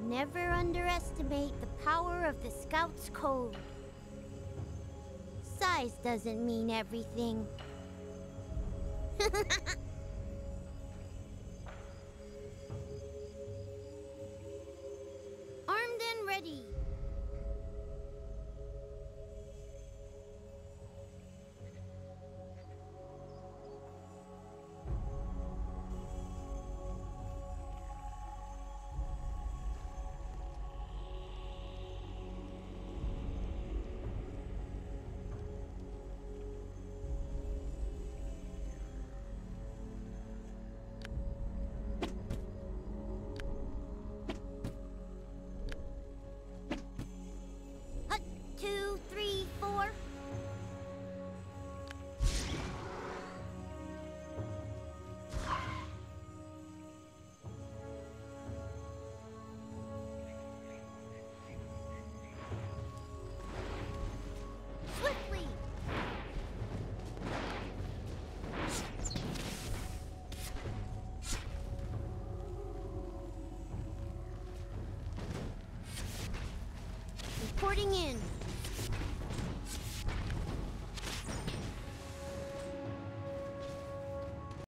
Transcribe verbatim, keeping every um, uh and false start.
Never underestimate the power of the Scout's code. Size doesn't mean everything. Armed and ready. Two, three, four. Swiftly. Reporting in.